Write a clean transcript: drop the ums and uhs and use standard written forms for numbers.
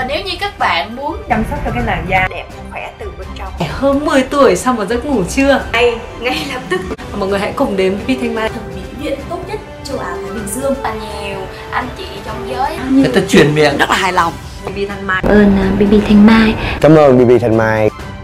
nếu như các bạn muốn chăm sóc cho cái làn da đẹp khỏe từ bên trong, hơn 10 tuổi sau một giấc ngủ trưa, ngay lập tức, mọi người hãy cùng đến BB Thanh Mai, thẩm mỹ viện tốt nhất châu Á Thái Bình Dương. Và nhiều anh chị trong giới người ta truyền miệng rất là hài lòng. BB Thanh Mai. Cảm ơn BB Thanh Mai. Cảm ơn BB Thanh Mai.